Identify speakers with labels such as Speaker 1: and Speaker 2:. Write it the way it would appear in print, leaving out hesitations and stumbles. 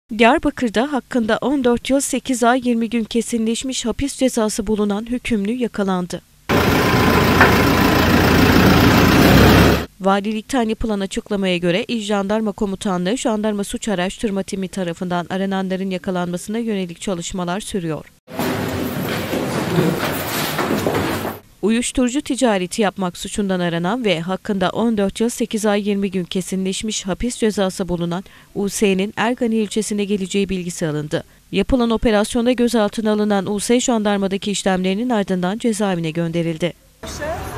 Speaker 1: Diyarbakır'da hakkında 14 yıl 8 ay 20 gün kesinleşmiş hapis cezası bulunan hükümlü yakalandı. Valilikten yapılan açıklamaya göre İl Jandarma Komutanlığı Jandarma Suç Araştırma Timi tarafından arananların yakalanmasına yönelik çalışmalar sürüyor. Uyuşturucu ticareti yapmak suçundan aranan ve hakkında 14 yıl 8 ay 20 gün kesinleşmiş hapis cezası bulunan U.S.'nin Ergani ilçesine geleceği bilgisi alındı. Yapılan operasyonda gözaltına alınan U.S. jandarmadaki işlemlerinin ardından cezaevine gönderildi.